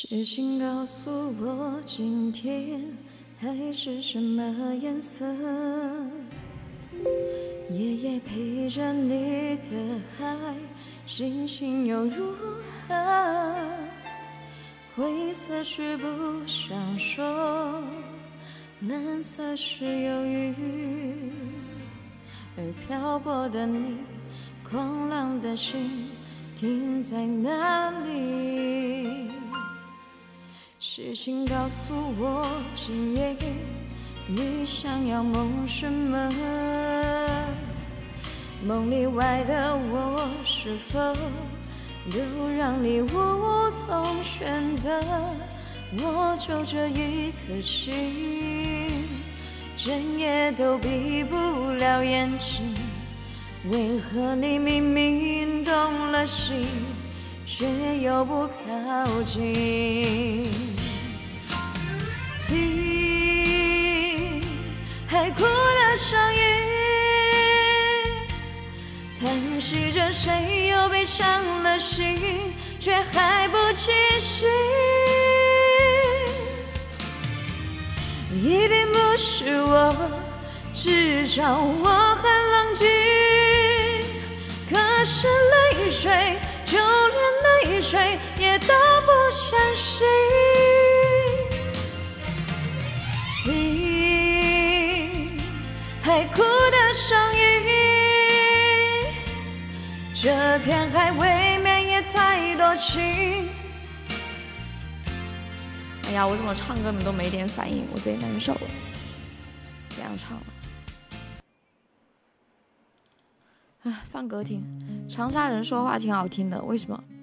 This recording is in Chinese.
是请告诉我，今天海是什么颜色？夜夜陪着你的海，心情又如何？灰色是不想说，蓝色是忧郁，而漂泊的你，狂浪的心停在哪里？是请告诉我，今夜你想要梦什么？梦里外的我，是否都让你无从选择？我就这一颗心，整夜都闭不了眼睛。为何你明明动了心，却又不靠近？听海哭的声音，叹息着谁又被伤了心，却还不清醒。一定不是我，至少我很冷静。可是泪水，就连泪水也都不相信。听海哭的声音，这片海未免也太多情。 哎呀，我怎么唱歌你们都没点反应，我贼难受了，不想唱了。哎，放歌听，长沙人说话挺好听的，为什么？